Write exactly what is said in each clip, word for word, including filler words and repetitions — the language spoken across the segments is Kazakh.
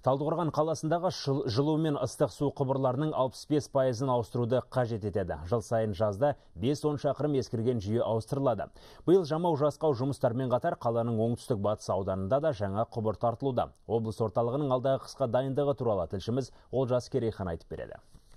Талдықорған қаласындағы жылу мен ыстық су құбырларының алпыс бес пайызын ауыстыруды қажет етеді. Жыл сайын жазда бес он шақырым ескірген жүйе ауыстырылады. Биыл жамау жасқау жұмыстармен қатар қаланың оңтүстік батыс ауданында да жаңа құбыр тартылуда. Облыс орталығының алдағы қысқа дайындығы туралы тілшіміз Олжас Керейхан айтып береді.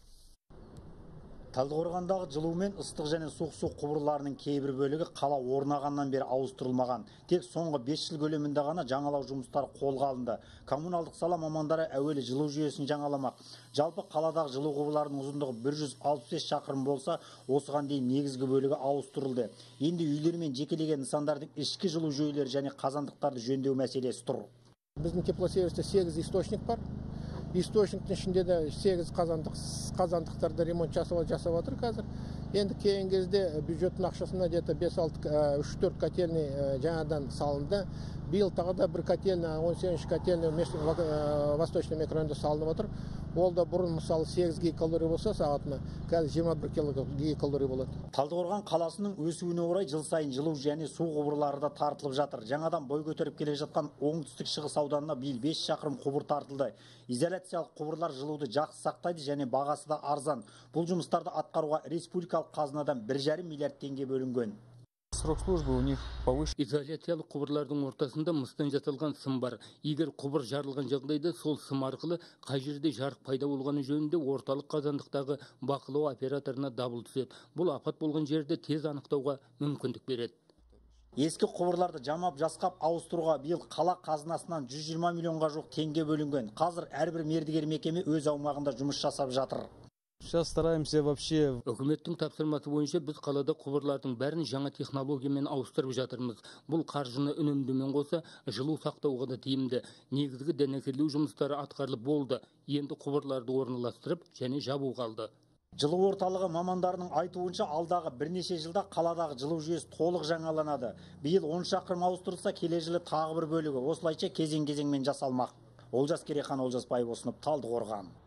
Талдықорғандағы жылу мен ыстық және суық су құбырларының кейбір бөлігі қала орнағаннан бері ауыстырылмаған. Тек соңғы бес жыл көлемінде ғана жаңалау жұмыстары қолға алынды. Коммуналдық сала мамандары әуелі жылу жүйесін жаңаламақ. Жалпы қаладағы жылу құбырларының ұзындығы бір жүз алпыс бес шақырым болса, осыған дейін негізгі бөлігі ауыстырылды. Енді үйлер мен жекелеген нысандардың ішкі жылу жүйелері және қазандықтарды жөндеу мәселесі тұр. Біздің теплосервисте сегіз источник бар. Источниктің ішінде де сегіз қазандық, қазандықтарды ремонт жасап жасап отыр қазір. Енді кейінгі кезде бюджеттің ақшасына где-то бес алты үш төрт котельный жаңадан салынды. Биыл тағы да бір котельный, он сегізінші котельный Восточный микрорайонда салынып отыр. Ол да бұрын мысалы сегіз гигакалорий болса сағатына, қазір жиырма бір гигакалорий болады. Талдықорған қаласының өсуіне орай жыл сайын жылу және су құбырлары да тартылып жатыр. Жаңадан бой көтеріп келе жатқан оңтүстік шығыс ауданына биыл бес шақырым құбыр тартылды. Изоляциялық құбырлар жылуды жақсы сақтайды және бағасы да арзан. Бұл жұмыстарды атқаруға республикалық қазынадан бір жарым миллиард теңге бөлінген. Срок службы у них повыше. Изоляциялық құбырлардың ортасында мыстан жасалған сым бар. Егер құбыр жарылған жағдайда сол сым арқылы қай жерде жарық пайда болғаны жөнінде орталық қазандықтағы бақылау операторына дабыл түседі. Бұл апат болған жерде тез анықтауға мүмкіндік береді. Ескі құбырларды жамап жасқап ауыстыруға биыл қала қазынасынан жүз жиырма миллионға жоқ теңге бөлінген. Қазір әрбір мердігер мекеме өз аумағында жұмыс жасап жатыр. Сейчас стараемся вообще. Үкіметтің тапсырмасы бойынша біз қалада құбырлардың бәрін жаңа технологиямен ауыстырып жатырмыз. Бұл қаржыны үнемдеумен қоса жылу сақтауға да тиімді. Негізгі дәнекерлеу жұмыстары атқарылып болды. Енді құбырларды орналастырып және жабу қалды. Жылу орталығы мамандарының айтуынша алдағы бірнеше жылда қаладағы жылу жүйесі толық жаңаланады. Биыл он шақырым ауыстырылса, келер жылы тағы бір бөлігі осылайша кезең-кезеңмен жасалмақ. Олжас Керейхан, Олжас Байбосынов, Талдықорған.